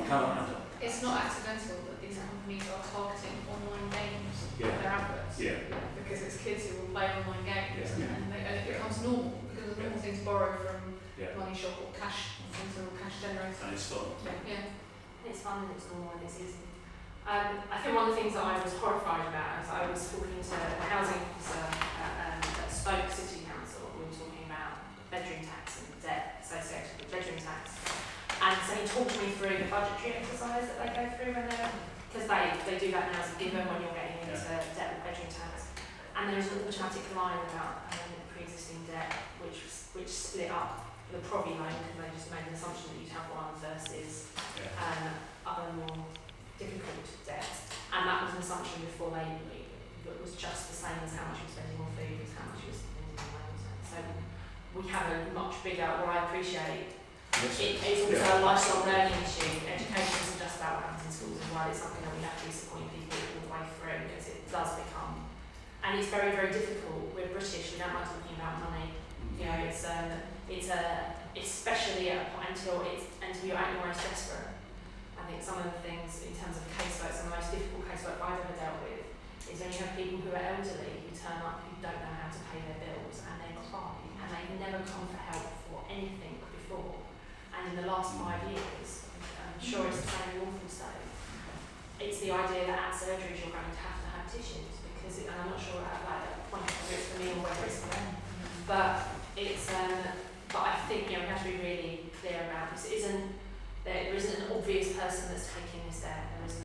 cannot handle. It's not accidental that these companies are targeting online games with Yeah. their adverts. Yeah. Because it's kids who will play online games, Yeah. and it becomes normal, because it's a normal thing to borrow from Yeah. money shop or cash, things that will cash generate. And it's fun. Yeah. It's fun and it's normal and it's easy. I think one of the things that I was horrified about is I was talking to a housing officer at Stoke City Council. We were talking about bedroom tax and debt associated with bedroom tax. And so he talked me through the budgetary exercise that they go through when they're, because they do that now as a given when you're getting into debt with bedroom tax. And there's an automatic line about pre-existing debt which split up the Provi loan, because they just made an assumption that you'd have one versus other more difficult debt. And that was an assumption before it was just the same as how much you're spending on food as how much you're spending on loans. So we have a much bigger, what I appreciate, it's also a lifelong learning issue. Education isn't just about what happens in schools as well, it's something that we have to be supporting people all the way through, because it does become, and it's very, very difficult. We're British, we don't like talking about money. You know, it's especially until you're at your most desperate. I think some of the things in terms of casework, some of the most difficult casework I've ever dealt with is when you have people who are elderly who turn up who don't know how to pay their bills and they cry and they've never come for help for anything before. And in the last 5 years, I'm sure it's the same in Walthamstow, it's the idea that at surgeries you're going to have tissues, because and I'm not sure at that point whether it's for me or whether it's for them. But it's but I think we have to be really clear about this. There isn't an obvious person that's taking this there. There isn't.